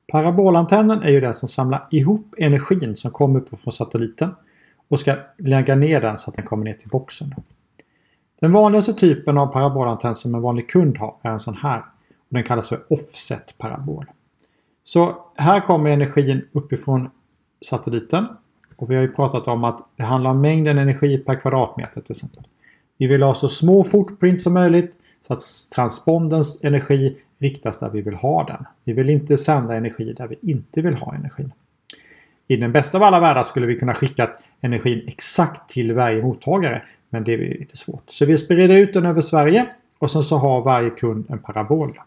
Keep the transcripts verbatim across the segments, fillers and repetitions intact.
Parabolantennen är ju den som samlar ihop energin som kommer upp från satelliten och ska lägga ner den så att den kommer ner till boxen. Den vanligaste typen av parabolantenn som en vanlig kund har är en sån här. Och den kallas för offset-parabol. Så här kommer energin uppifrån satelliten. Och vi har ju pratat om att det handlar om mängden energi per kvadratmeter till exempel. Vi vill ha så små footprint som möjligt så att transpondens energi riktas där vi vill ha den. Vi vill inte sända energi där vi inte vill ha energi. I den bästa av alla världar skulle vi kunna skicka energin exakt till varje mottagare. Men det är lite svårt. Så vi sprider ut den över Sverige och sen så har varje kund en parabol.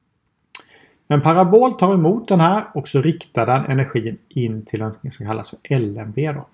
En parabol tar emot den här och så riktar den energin in till något som kallas för L M B då.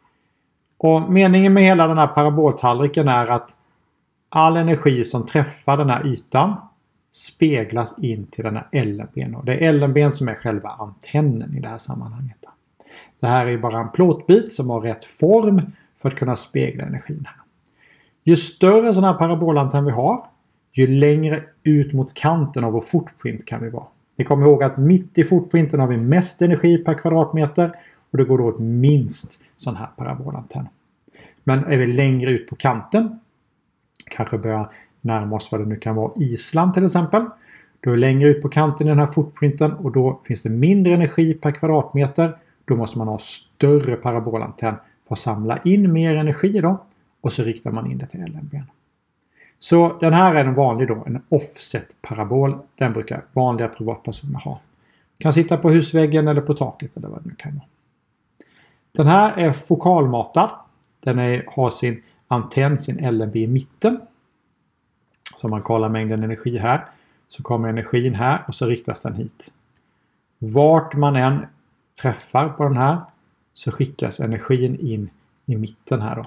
Och meningen med hela den här paraboltallriken är att all energi som träffar den här ytan speglas in till den här L M B:n. Och det är L M B:n som är själva antennen i det här sammanhanget. Det här är bara en plåtbit som har rätt form för att kunna spegla energin här. Ju större sån här parabolantenn vi har, ju längre ut mot kanten av vår footprint kan vi vara. Ni kommer ihåg att mitt i footprinten har vi mest energi per kvadratmeter och det går då åt minst sån här parabolantenn. Men är vi längre ut på kanten, kanske börjar närma oss vad det nu kan vara, Island till exempel. Då är vi längre ut på kanten i den här footprinten och då finns det mindre energi per kvadratmeter. Då måste man ha större parabolantenn för att samla in mer energi då. Och så riktar man in det till L M B:n. Så den här är en vanlig då, en offset-parabol. Den brukar vanliga privatpersoner ha. Kan sitta på husväggen eller på taket eller vad det nu kan vara. Den här är fokalmatad. Den är, har sin antenn, sin L M B i mitten. Så man kollar mängden energi här. Så kommer energin här och så riktas den hit. Vart man än träffar på den här så skickas energin in i mitten här då.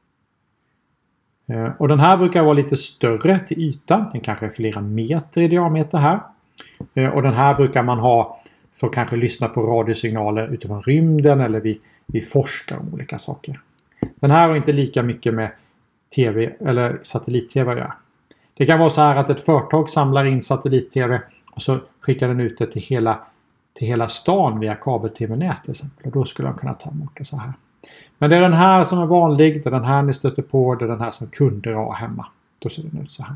Och den här brukar vara lite större till ytan. Den kanske är flera meter i diameter här. Och den här brukar man ha för att kanske lyssna på radiosignaler utifrån rymden eller vi, vi forskar om olika saker. Den här har inte lika mycket med tv eller satellit-tv att göra. Det kan vara så här att ett företag samlar in satellit-tv och så skickar den ut det till hela, till hela stan via kabel-tv-nät till exempel. Och då skulle de kunna ta emot det så här. Men det är den här som är vanlig, det är den här ni stöter på, det är den här som kunder har hemma. Då ser den ut så här.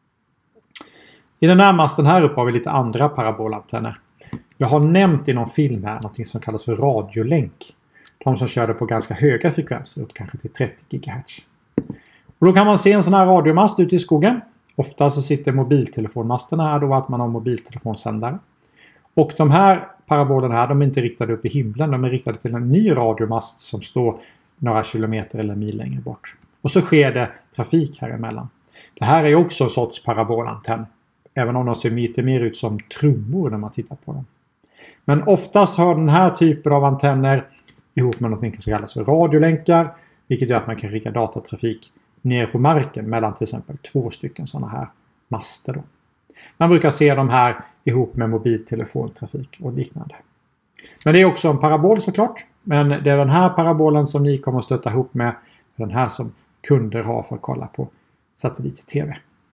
I den närmaste här uppe har vi lite andra parabolantenner. Jag har nämnt i någon film här något som kallas för radiolänk. De som körde på ganska höga frekvenser, upp kanske till trettio gigahertz. Och då kan man se en sån här radiomast ute i skogen. Ofta så sitter mobiltelefonmasterna här då att man har mobiltelefonsändare. Och de här parabolerna här, de är inte riktade upp i himlen. De är riktade till en ny radiomast som står några kilometer eller mil längre bort. Och så sker det trafik här emellan. Det här är också en sorts parabolantenn. Även om de ser lite mer ut som trummor när man tittar på dem. Men oftast har den här typen av antenner ihop med något som kallas för radiolänkar. Vilket gör att man kan skicka datatrafik ner på marken mellan till exempel två stycken sådana här master då. Man brukar se de här ihop med mobiltelefontrafik och liknande. Men det är också en parabol såklart. Men det är den här parabolen som ni kommer att stöta ihop med. Den här som kunder har för att kolla på satellit-tv.